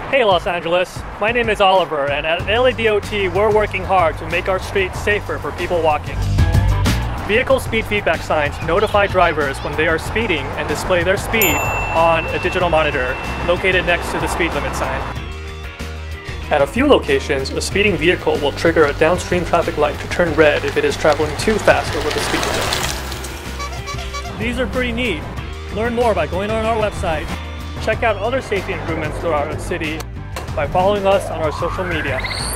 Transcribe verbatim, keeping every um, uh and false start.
Hey Los Angeles, my name is Oliver, and at L A D O T we're working hard to make our streets safer for people walking. Vehicle speed feedback signs notify drivers when they are speeding and display their speed on a digital monitor located next to the speed limit sign. At a few locations, a speeding vehicle will trigger a downstream traffic light to turn red if it is traveling too fast over the speed limit. These are pretty neat. Learn more by going on our website. Check out other safety improvements throughout our city by following us on our social media.